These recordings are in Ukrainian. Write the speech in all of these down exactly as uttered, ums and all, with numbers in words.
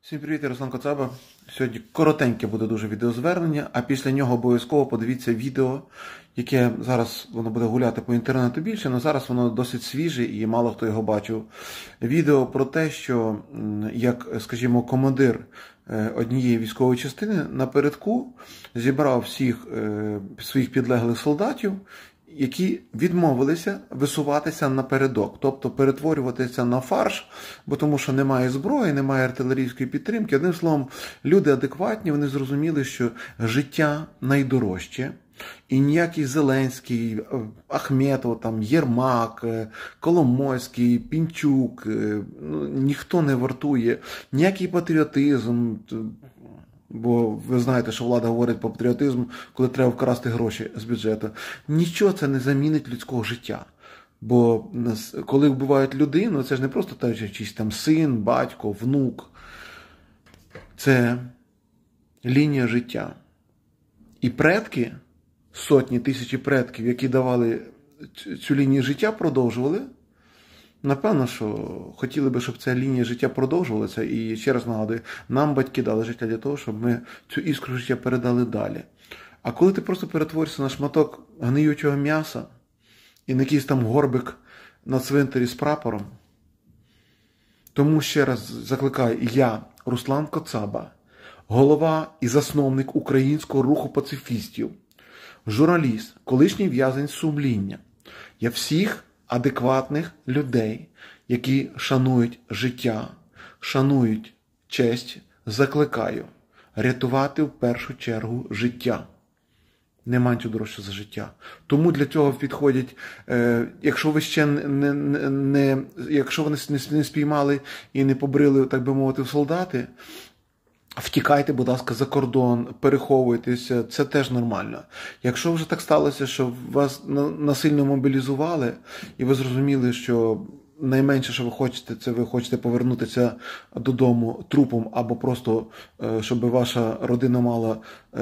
Всім привіт, я Руслан Коцаба. Сьогодні коротеньке буде дуже відеозвернення, а після нього обов'язково подивіться відео, яке зараз воно буде гуляти по інтернету більше, але зараз воно досить свіже і мало хто його бачив. Відео про те, що як, скажімо, командир однієї військової частини напередку зібрав всіх своїх підлеглих солдатів, які відмовилися висуватися напередок, тобто перетворюватися на фарш, бо тому що немає зброї, немає артилерійської підтримки. Одним словом, люди адекватні, вони зрозуміли, що життя найдорожче, і ніякий Зеленський, Ахметов, там, Єрмак, Коломойський, Пінчук, ну, ніхто не вартує, ніякий патріотизм. Бо ви знаєте, що влада говорить про патріотизм, коли треба вкрасти гроші з бюджету. Нічого це не замінить людського життя. Бо коли вбивають людину, це ж не просто так, чийсь там син, батько, внук. Це лінія життя. І предки, сотні, тисячі предків, які давали цю лінію життя, продовжували. Напевно, що хотіли би, щоб ця лінія життя продовжувалася. І ще раз нагадую, нам батьки дали життя для того, щоб ми цю іскру життя передали далі. А коли ти просто перетворишся на шматок гниючого м'яса і на якийсь там горбик на цвинтарі з прапором, тому ще раз закликаю, я, Руслан Коцаба, голова і засновник українського руху пацифістів, журналіст, колишній в'язень сумління. Я всіх адекватних людей, які шанують життя, шанують честь, закликаю рятувати в першу чергу життя. Нема нічого дорожче за життя. Тому для цього підходять, е, якщо ви ще не, не, не якщо вони не, не спіймали і не побрили, так би мовити, в солдати, втікайте, будь ласка, за кордон, переховуйтеся, це теж нормально. Якщо вже так сталося, що вас насильно мобілізували, і ви зрозуміли, що найменше, що ви хочете, це ви хочете повернутися додому трупом, або просто, щоб ваша родина мала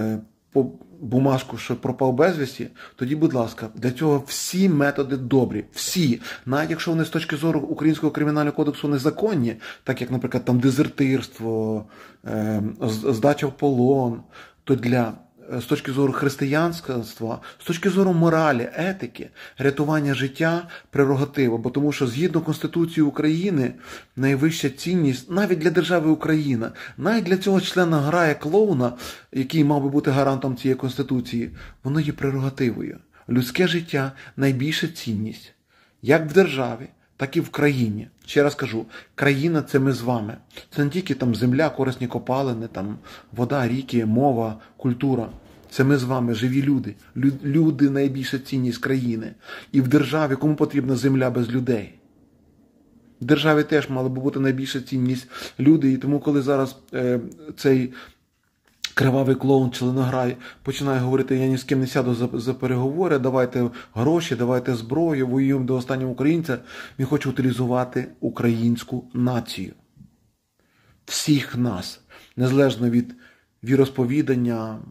бумажку, що пропав безвісті, тоді, будь ласка, для цього всі методи добрі. Всі. Навіть якщо вони з точки зору Українського кримінального кодексу незаконні, так як, наприклад, там дезертирство, здача в полон, то для, з точки зору християнства, з точки зору моралі, етики, рятування життя – прерогатива. Бо тому що згідно Конституції України найвища цінність навіть для держави Україна, навіть для цього члена грає клоуна, який мав би бути гарантом цієї Конституції, воно є прерогативою. Людське життя – найбільша цінність. Як в державі, так і в країні. Ще раз кажу, країна – це ми з вами. Це не тільки там земля, корисні копалини, там вода, ріки, мова, культура. Це ми з вами, живі люди. Люди – найбільша цінність країни. І в державі кому потрібна земля без людей? В державі теж мала би бути найбільша цінність люди. І тому, коли зараз е, цей кривавий клоун, членограй починає говорити, я ні з ким не сяду за, за переговори, давайте гроші, давайте зброю, воюємо до останнього українця, він хоче утилізувати українську націю. Всіх нас, незалежно від віросповідання,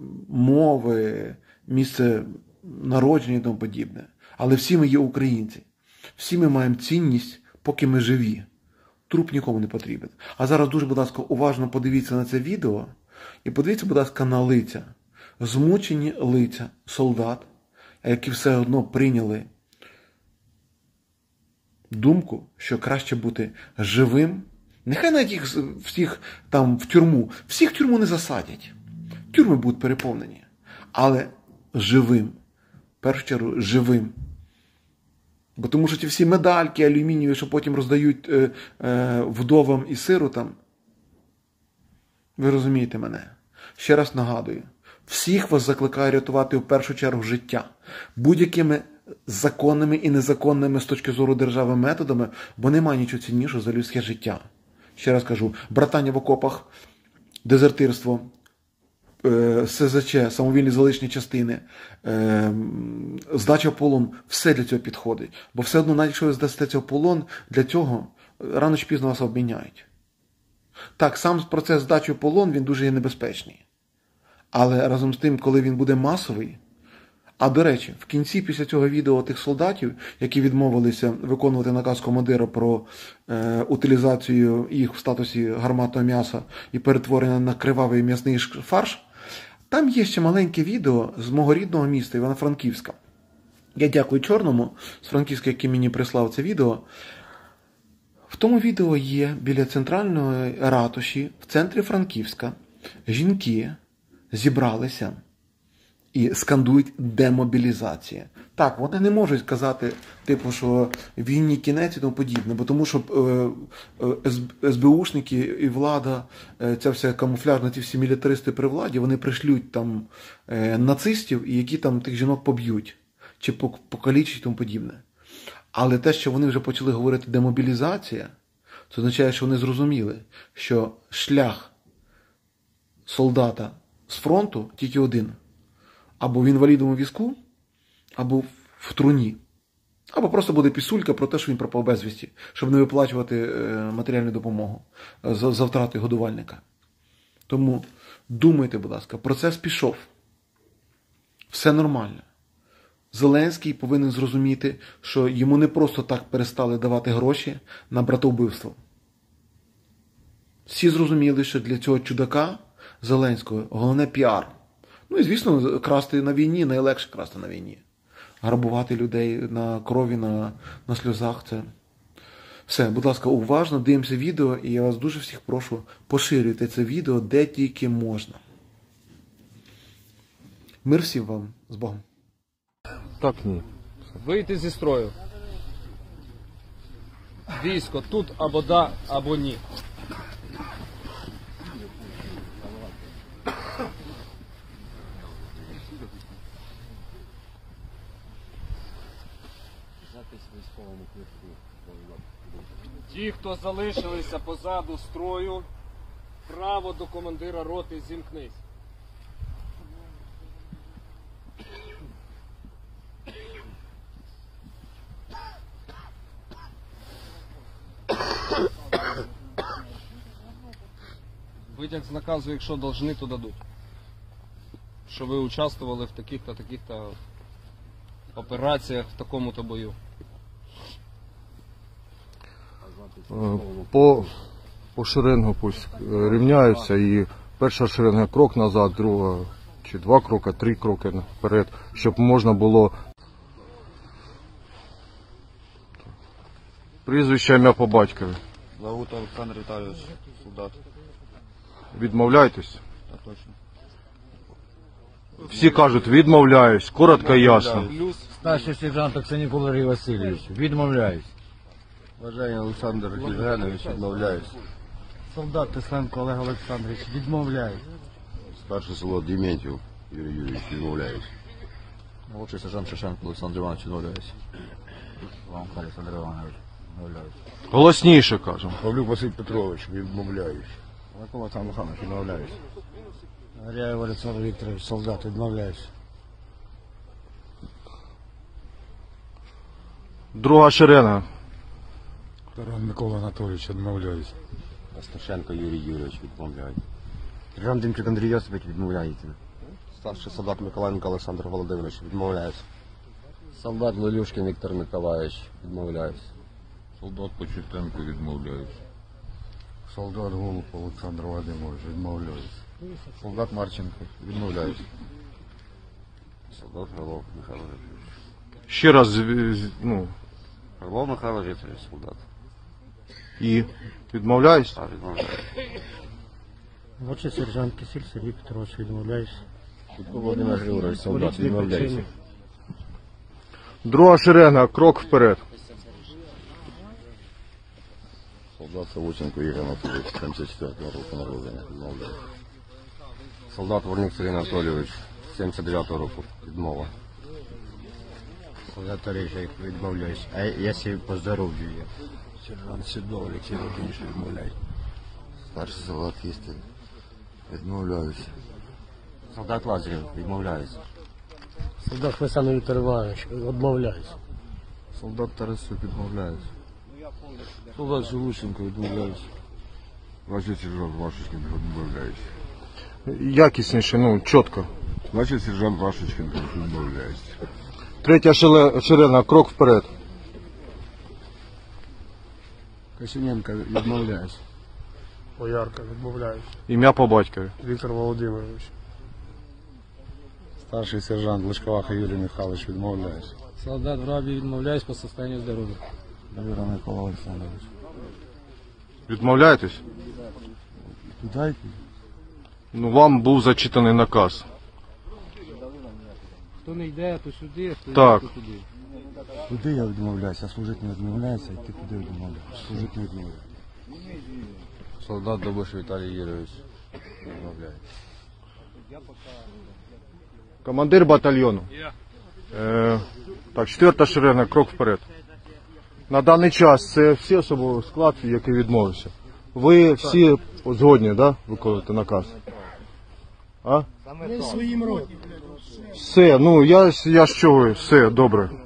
мови, місце народження і тому подібне. Але всі ми є українці. Всі ми маємо цінність, поки ми живі. Труп нікому не потрібен. А зараз дуже, будь ласка, уважно подивіться на це відео і подивіться, будь ласка, на лиця. Змучені лиця солдат, які все одно прийняли думку, що краще бути живим. Нехай навіть їх всіх там в тюрму. Всіх в тюрму не засадять. Тюрми будуть переповнені. Але живим. В першу чергу, живим. Бо тому що ті всі медальки алюмінієві, що потім роздають е, е, вдовам і сиротам, ви розумієте мене. Ще раз нагадую. Всіх вас закликаю рятувати в першу чергу життя. Будь-якими законними і незаконними з точки зору держави методами, бо немає нічого ціннішого за людське життя. Ще раз кажу, братання в окопах, дезертирство, С З Ч, самовільні залишні частини, здача в полон, все для цього підходить. Бо все одно, навіть якщо ви здасте в полон, для цього рано чи пізно вас обміняють. Так, сам процес здачі в полон, він дуже є небезпечний. Але разом з тим, коли він буде масовий, А до речі, в кінці після цього відео тих солдатів, які відмовилися виконувати наказ командира про е, утилізацію їх в статусі гарматного м'яса і перетворення на кривавий м'ясний фарш, там є ще маленьке відео з мого рідного міста Івано-Франківська. Я дякую Чорному з Франківська, який мені прислав це відео. В тому відео є біля центральної ратуші в центрі Франківська жінки зібралися і скандують демобілізація. Так, вони не можуть сказати, типу, що війні кінець і тому подібне, бо тому що ес бе ушники і влада, ця вся камуфляжна, ті всі мілітаристи при владі, вони пришлють там нацистів, і які там тих жінок поб'ють, чи покалічать і тому подібне. Але те, що вони вже почали говорити демобілізація, це означає, що вони зрозуміли, що шлях солдата з фронту тільки один. Або в інвалідному візку, або в труні. Або просто буде пісулька про те, що він пропав безвісті, щоб не виплачувати матеріальну допомогу за, за втрати годувальника. Тому думайте, будь ласка, процес пішов. Все нормально. Зеленський повинен зрозуміти, що йому не просто так перестали давати гроші на братовбивство. Всі зрозуміли, що для цього чудака Зеленського головне піар. Ну і, звісно, красти на війні, найлегше красти на війні. Грабувати людей на крові, на, на сльозах – це все. Будь ласка, уважно дивимося відео, і я вас дуже всіх прошу, поширюйте це відео де тільки можна. Мир всім вам. З Богом. Так, ні. Вийти зі строю. Військо тут або да, або ні. Ті, хто залишилися позаду строю, право до командира роти зімкнись. Витяг з наказу, якщо должны, то дадуть. Що ви участвували в таких-то, таких-то операціях, в такому-то бою. По, по шеренгу пусть рівняються, і перша шеренга крок назад, друга чи два кроки, три кроки вперед, щоб можна було. Прізвище, ім'я по батькові. Лагута Олександр Віталійович, солдат. Відмовляєтесь? Так точно. Всі кажуть, відмовляюсь, коротко і ясно. Плюс. Старший сержант Оксанюк Валерій Васильович. Відмовляюсь. Бажання Олександр Євгенович, відмовляюсь. Солдат Тесленко Олег Олександрович. Відмовляюсь. Старший солдат Дементьєв Юрій Юрійович, відмовляюсь. Молодший сержант Шишенко Олександр Іванович, відмовляюсь. Ламка Олександр Іванович. Відмовляюсь. Голосніше кажемо. Павлюк Василь Петрович, відмовляюсь. Микола Олександр Михайлович, відмовляюсь. Горяєв Олександр Вікторович, солдат. Відмовляюсь. Друга шеренга. Таран Микола Анатолійович. Відмовляюсь. Осташенко Юрій Юрійович, відмовляюсь. Сержант Демчук Андрій Йосипович. Відмовляється. Старший солдат Миколаєнко Олександр Володимирович, відмовляюсь. Солдат Лелюшкін Віктор Миколаївич, відмовляюсь. Солдат Почетенко, відмовляюсь. Солдат Голуб Олександр Вадимович. Відмовляюсь. Солдат Марченко, відмовляюсь. Солдат Грилов Михайло Вікторович. Ще раз, з- з- ну, Грилов Михайло Вікторович, солдат. і відмовляюсь. Так, відмовляюсь. Молодший сержант Кисіль Сергій Петрович. Відмовляюсь. Кутко Володимир Григорович, солдат, відмовляюсь. Друга шеренга, крок вперед. Солдат Савученко Ігор Анатолійович, сімдесят четвертого року народження, відмовляюсь. Солдат Ворнюк Сергій Анатолійович, сімдесят дев'ятого року, відмова. Солдат Орежик. Відмовляюсь. А якщо по здоров'ю є? Сержант Сідов Олексій Вікторович. Відмовляюсь. Старший солдат Кістин, відмовляюсь. Солдат Лазарів. Відмовляюсь. Солдат Хвесанов Віктор Іванович. Відмовляюсь. Солдат Тарасюк, відмовляюсь. Солдат Шелущенко, відмовляюсь. Ваші сержант Вашушкін, відмовляюсь. Якісніше, ну, чітко. Значить, сержант Вашечкин відмовляється. Третя шеле- шеренга, крок вперед. Косиненко відмовляюсь. Боярка, відмовляюсь. Ім'я по батькові. Віктор Володимирович. Старший сержант Лишковаха Юрій Михайлович відмовляюсь. Солдат в рабі відмовляюсь по состоянию здоров'я. Довіра Микола Олександрович. Відмовляєтесь? Дайте. Ну, вам був зачитаний наказ. Хто не йде, то сюди, хто Так. йде, то туди. Куди я відмовляюся? Я служити не відмовляюся, а йти куди відмовляюся? Служити не відмовляюся. Солдат Добыш Виталий Юрьевич відмовляється. Командир батальйону. Е, так, четверта шеренга, крок вперед. На даний час це всі особовий склад, який відмовився. Ви всі згодні, да, виконувати наказ? А? Своїм родом. Все, ну я, ж- я ж чого, все, добре.